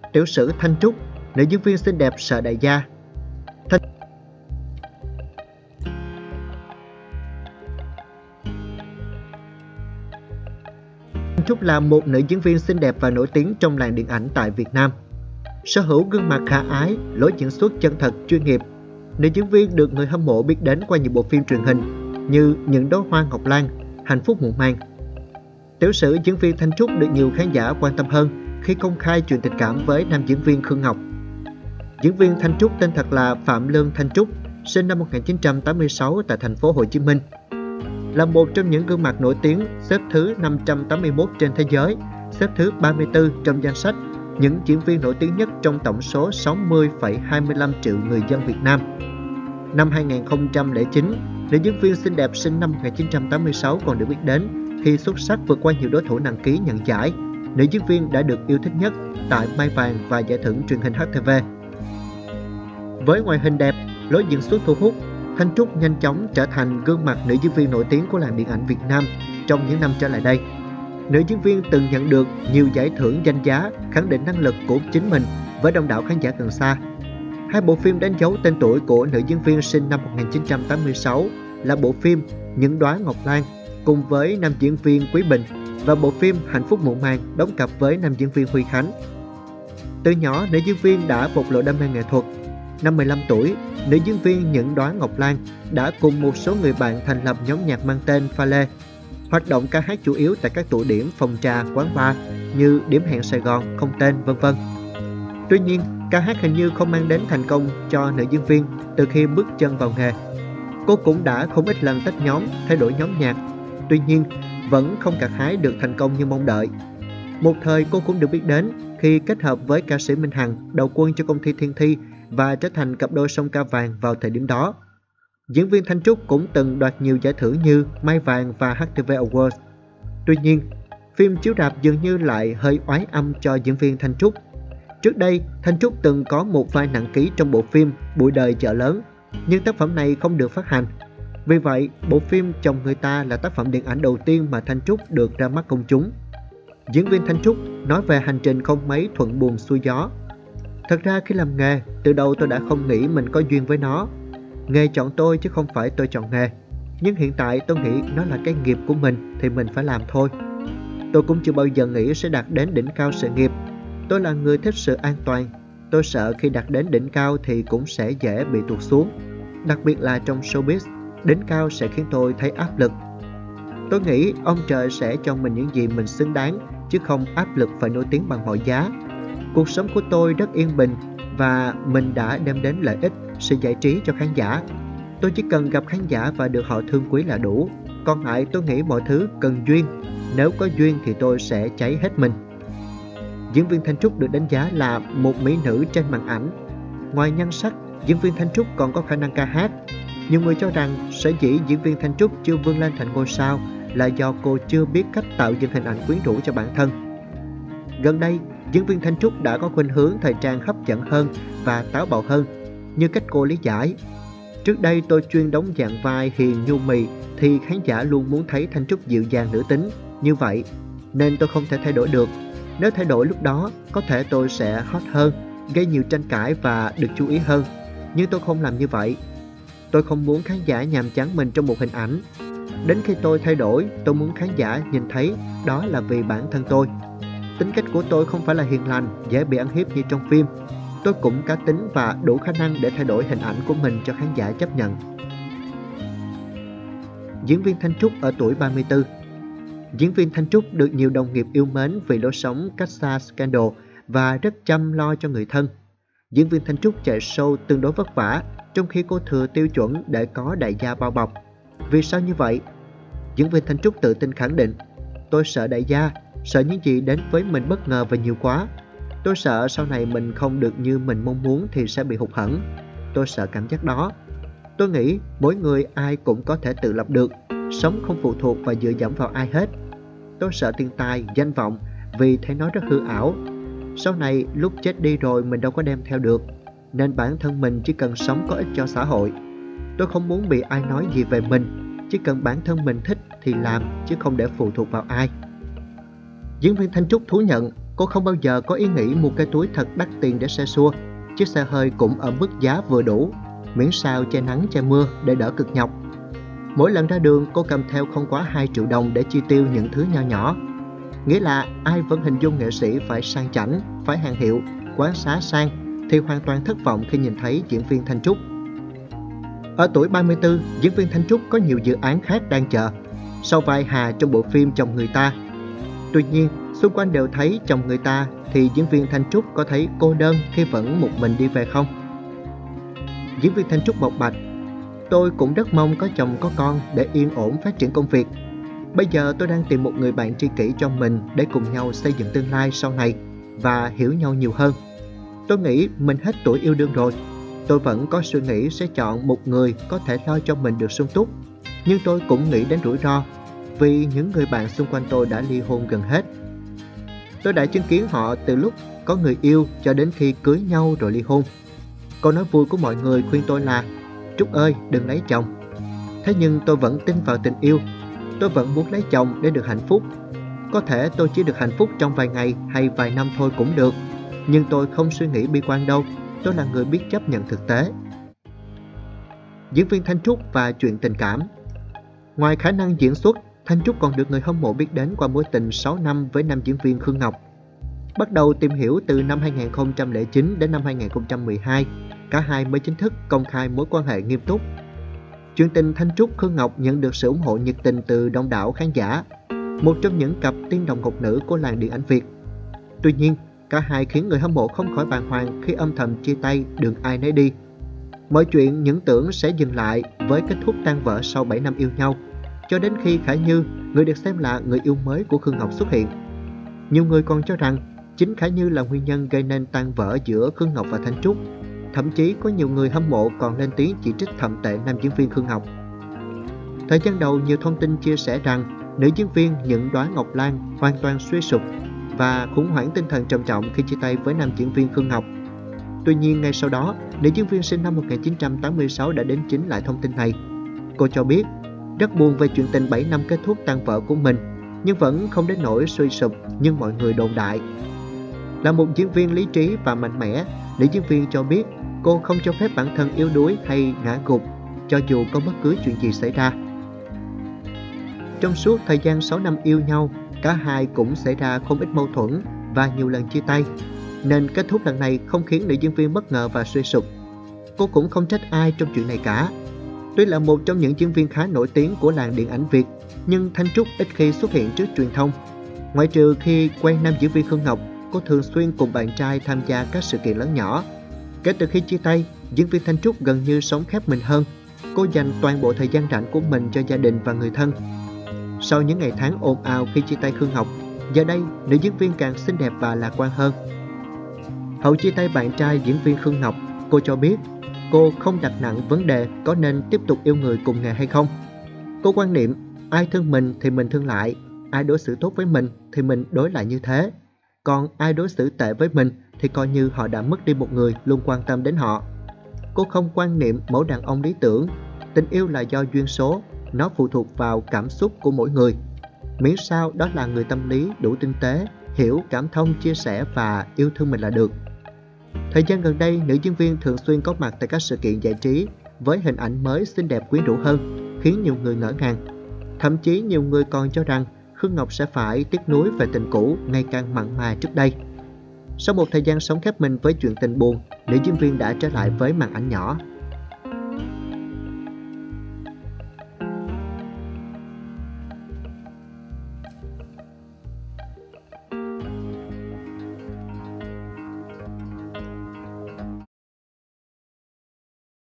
Tiểu sử Thanh Trúc, nữ diễn viên xinh đẹp sợ đại gia. Thanh Trúc là một nữ diễn viên xinh đẹp và nổi tiếng trong làng điện ảnh tại Việt Nam. Sở hữu gương mặt khả ái, lối diễn xuất chân thật, chuyên nghiệp, nữ diễn viên được người hâm mộ biết đến qua nhiều bộ phim truyền hình như Những đóa hoa ngọc lan, Hạnh phúc muộn màng. Tiểu sử diễn viên Thanh Trúc được nhiều khán giả quan tâm hơn khi công khai chuyện tình cảm với nam diễn viên Khương Ngọc. Diễn viên Thanh Trúc tên thật là Phạm Lương Thanh Trúc, sinh năm 1986 tại thành phố Hồ Chí Minh. Là một trong những gương mặt nổi tiếng xếp thứ 581 trên thế giới, xếp thứ 34 trong danh sách những diễn viên nổi tiếng nhất trong tổng số 60,25 triệu người dân Việt Nam. Năm 2009, nữ diễn viên xinh đẹp sinh năm 1986 còn được biết đến khi xuất sắc vượt qua nhiều đối thủ nặng ký nhận giải. Nữ diễn viên đã được yêu thích nhất tại Mai Vàng và giải thưởng truyền hình HTV. Với ngoại hình đẹp, lối diễn xuất thu hút, Thanh Trúc nhanh chóng trở thành gương mặt nữ diễn viên nổi tiếng của làng điện ảnh Việt Nam trong những năm trở lại đây. Nữ diễn viên từng nhận được nhiều giải thưởng danh giá, khẳng định năng lực của chính mình với đông đảo khán giả gần xa. Hai bộ phim đánh dấu tên tuổi của nữ diễn viên sinh năm 1986 là bộ phim Những đóa ngọc lan cùng với nam diễn viên Quý Bình và bộ phim Hạnh phúc muộn màng đóng cặp với nam diễn viên Huy Khánh. Từ nhỏ, nữ diễn viên đã bộc lộ đam mê nghệ thuật. Năm 15 tuổi, nữ diễn viên Những đóa ngọc lan đã cùng một số người bạn thành lập nhóm nhạc mang tên Pha Lê, hoạt động ca hát chủ yếu tại các tụ điểm, phòng trà, quán bar như Điểm Hẹn Sài Gòn, Không Tên, v.v. Tuy nhiên, ca hát hình như không mang đến thành công cho nữ diễn viên từ khi bước chân vào nghề. Cô cũng đã không ít lần tách nhóm, thay đổi nhóm nhạc. Tuy nhiên, vẫn không gặt hái được thành công như mong đợi. Một thời cô cũng được biết đến khi kết hợp với ca sĩ Minh Hằng đầu quân cho công ty Thiên Thi và trở thành cặp đôi song ca vàng vào thời điểm đó. Diễn viên Thanh Trúc cũng từng đoạt nhiều giải thưởng như Mai Vàng và HTV Awards. Tuy nhiên, phim chiếu rạp dường như lại hơi oái âm cho diễn viên Thanh Trúc. Trước đây, Thanh Trúc từng có một vai nặng ký trong bộ phim Bụi đời chợ lớn, nhưng tác phẩm này không được phát hành. Vì vậy, bộ phim Chồng người ta là tác phẩm điện ảnh đầu tiên mà Thanh Trúc được ra mắt công chúng. Diễn viên Thanh Trúc nói về hành trình không mấy thuận buồm xuôi gió. Thật ra khi làm nghề, từ đầu tôi đã không nghĩ mình có duyên với nó. Nghề chọn tôi chứ không phải tôi chọn nghề. Nhưng hiện tại tôi nghĩ nó là cái nghiệp của mình thì mình phải làm thôi. Tôi cũng chưa bao giờ nghĩ sẽ đạt đến đỉnh cao sự nghiệp. Tôi là người thích sự an toàn. Tôi sợ khi đạt đến đỉnh cao thì cũng sẽ dễ bị tụt xuống. Đặc biệt là trong showbiz, đỉnh cao sẽ khiến tôi thấy áp lực. Tôi nghĩ ông trời sẽ cho mình những gì mình xứng đáng, chứ không áp lực phải nổi tiếng bằng mọi giá. Cuộc sống của tôi rất yên bình và mình đã đem đến lợi ích, sự giải trí cho khán giả. Tôi chỉ cần gặp khán giả và được họ thương quý là đủ. Còn lại tôi nghĩ mọi thứ cần duyên. Nếu có duyên thì tôi sẽ cháy hết mình. Diễn viên Thanh Trúc được đánh giá là một mỹ nữ trên màn ảnh. Ngoài nhan sắc, diễn viên Thanh Trúc còn có khả năng ca hát. Nhiều người cho rằng sở dĩ diễn viên Thanh Trúc chưa vươn lên thành ngôi sao là do cô chưa biết cách tạo dựng hình ảnh quyến rũ cho bản thân. Gần đây, diễn viên Thanh Trúc đã có khuynh hướng thời trang hấp dẫn hơn và táo bạo hơn, như cách cô lý giải. Trước đây tôi chuyên đóng dạng vai hiền nhu mì thì khán giả luôn muốn thấy Thanh Trúc dịu dàng nữ tính như vậy, nên tôi không thể thay đổi được. Nếu thay đổi lúc đó, có thể tôi sẽ hot hơn, gây nhiều tranh cãi và được chú ý hơn. Nhưng tôi không làm như vậy. Tôi không muốn khán giả nhàm chán mình trong một hình ảnh. Đến khi tôi thay đổi, tôi muốn khán giả nhìn thấy đó là vì bản thân tôi. Tính cách của tôi không phải là hiền lành, dễ bị ăn hiếp như trong phim. Tôi cũng cá tính và đủ khả năng để thay đổi hình ảnh của mình cho khán giả chấp nhận. Diễn viên Thanh Trúc ở tuổi 34. Diễn viên Thanh Trúc được nhiều đồng nghiệp yêu mến vì lối sống cách xa scandal và rất chăm lo cho người thân. Diễn viên Thanh Trúc chạy show tương đối vất vả, trong khi cô thừa tiêu chuẩn để có đại gia bao bọc. Vì sao như vậy? Diễn viên Thanh Trúc tự tin khẳng định: tôi sợ đại gia, sợ những gì đến với mình bất ngờ và nhiều quá. Tôi sợ sau này mình không được như mình mong muốn thì sẽ bị hụt hẫng. Tôi sợ cảm giác đó. Tôi nghĩ mỗi người ai cũng có thể tự lập được, sống không phụ thuộc và dựa dẫm vào ai hết. Tôi sợ tiền tài, danh vọng vì thấy nó rất hư ảo. Sau này lúc chết đi rồi mình đâu có đem theo được, nên bản thân mình chỉ cần sống có ích cho xã hội. Tôi không muốn bị ai nói gì về mình, chỉ cần bản thân mình thích thì làm chứ không để phụ thuộc vào ai. Diễn viên Thanh Trúc thú nhận Cô không bao giờ có ý nghĩ mua cái túi thật đắt tiền để xe xua. Chiếc xe hơi cũng ở mức giá vừa đủ, miễn sao che nắng che mưa để đỡ cực nhọc. Mỗi lần ra đường cô cầm theo không quá 2 triệu đồng để chi tiêu những thứ nho nhỏ. Nghĩa là ai vẫn hình dung nghệ sĩ phải sang chảnh, phải hàng hiệu, quán xá sang thì hoàn toàn thất vọng khi nhìn thấy diễn viên Thanh Trúc. Ở tuổi 34, diễn viên Thanh Trúc có nhiều dự án khác đang chờ, sau vai Hà trong bộ phim Chồng Người Ta. Tuy nhiên, xung quanh đều thấy chồng người ta thì diễn viên Thanh Trúc có thấy cô đơn khi vẫn một mình đi về không? Diễn viên Thanh Trúc bộc bạch: tôi cũng rất mong có chồng có con để yên ổn phát triển công việc. Bây giờ tôi đang tìm một người bạn tri kỷ cho mình để cùng nhau xây dựng tương lai sau này và hiểu nhau nhiều hơn. Tôi nghĩ mình hết tuổi yêu đương rồi. Tôi vẫn có suy nghĩ sẽ chọn một người có thể lo cho mình được sung túc. Nhưng tôi cũng nghĩ đến rủi ro, vì những người bạn xung quanh tôi đã ly hôn gần hết. Tôi đã chứng kiến họ từ lúc có người yêu cho đến khi cưới nhau rồi ly hôn. Câu nói vui của mọi người khuyên tôi là: Trúc ơi, đừng lấy chồng. Thế nhưng tôi vẫn tin vào tình yêu. Tôi vẫn muốn lấy chồng để được hạnh phúc. Có thể tôi chỉ được hạnh phúc trong vài ngày hay vài năm thôi cũng được. Nhưng tôi không suy nghĩ bi quan đâu. Tôi là người biết chấp nhận thực tế. Diễn viên Thanh Trúc và chuyện tình cảm. Ngoài khả năng diễn xuất, Thanh Trúc còn được người hâm mộ biết đến qua mối tình 6 năm với nam diễn viên Khương Ngọc. Bắt đầu tìm hiểu từ năm 2009 đến năm 2012, cả hai mới chính thức công khai mối quan hệ nghiêm túc. Chuyện tình Thanh Trúc Khương Ngọc nhận được sự ủng hộ nhiệt tình từ đông đảo khán giả, một trong những cặp tiên đồng ngọc nữ của làng điện ảnh Việt. Tuy nhiên, cả hai khiến người hâm mộ không khỏi bàng hoàng khi âm thầm chia tay đường ai nấy đi. Mọi chuyện những tưởng sẽ dừng lại với kết thúc tan vỡ sau 7 năm yêu nhau, cho đến khi Khả Như, người được xem là người yêu mới của Khương Ngọc xuất hiện. Nhiều người còn cho rằng chính Khả Như là nguyên nhân gây nên tan vỡ giữa Khương Ngọc và Thanh Trúc. Thậm chí có nhiều người hâm mộ còn lên tiếng chỉ trích thậm tệ nam diễn viên Khương Ngọc. Thời gian đầu, nhiều thông tin chia sẻ rằng nữ diễn viên Những Đóa Ngọc Lan hoàn toàn suy sụp và khủng hoảng tinh thần trầm trọng khi chia tay với nam diễn viên Khương Ngọc. Tuy nhiên, ngay sau đó, nữ diễn viên sinh năm 1986 đã đính chính lại thông tin này. Cô cho biết rất buồn về chuyện tình 7 năm kết thúc tan vỡ của mình, nhưng vẫn không đến nỗi suy sụp như mọi người đồn đại. Là một diễn viên lý trí và mạnh mẽ, nữ diễn viên cho biết cô không cho phép bản thân yếu đuối hay ngã gục, cho dù có bất cứ chuyện gì xảy ra. Trong suốt thời gian 6 năm yêu nhau, cả hai cũng xảy ra không ít mâu thuẫn và nhiều lần chia tay, nên kết thúc lần này không khiến nữ diễn viên bất ngờ và suy sụp. Cô cũng không trách ai trong chuyện này cả. Tuy là một trong những diễn viên khá nổi tiếng của làng điện ảnh Việt, nhưng Thanh Trúc ít khi xuất hiện trước truyền thông. Ngoại trừ khi quen nam diễn viên Khương Ngọc, cô thường xuyên cùng bạn trai tham gia các sự kiện lớn nhỏ. Kể từ khi chia tay, diễn viên Thanh Trúc gần như sống khép mình hơn. Cô dành toàn bộ thời gian rảnh của mình cho gia đình và người thân. Sau những ngày tháng ồn ào khi chia tay Khương Ngọc, giờ đây nữ diễn viên càng xinh đẹp và lạc quan hơn. Hậu chia tay bạn trai diễn viên Khương Ngọc, cô cho biết cô không đặt nặng vấn đề có nên tiếp tục yêu người cùng nghề hay không. Cô quan niệm ai thương mình thì mình thương lại, ai đối xử tốt với mình thì mình đối lại như thế. Còn ai đối xử tệ với mình thì coi như họ đã mất đi một người luôn quan tâm đến họ. Cô không quan niệm mẫu đàn ông lý tưởng. Tình yêu là do duyên số, nó phụ thuộc vào cảm xúc của mỗi người. Miễn sao đó là người tâm lý đủ tinh tế, hiểu, cảm thông, chia sẻ và yêu thương mình là được. Thời gian gần đây, nữ diễn viên thường xuyên có mặt tại các sự kiện giải trí với hình ảnh mới xinh đẹp quyến rũ hơn, khiến nhiều người ngỡ ngàng. Thậm chí nhiều người còn cho rằng Khương Ngọc sẽ phải tiếc nuối về tình cũ ngày càng mặn mà trước đây. Sau một thời gian sống khép mình với chuyện tình buồn, nữ diễn viên đã trở lại với màn ảnh nhỏ.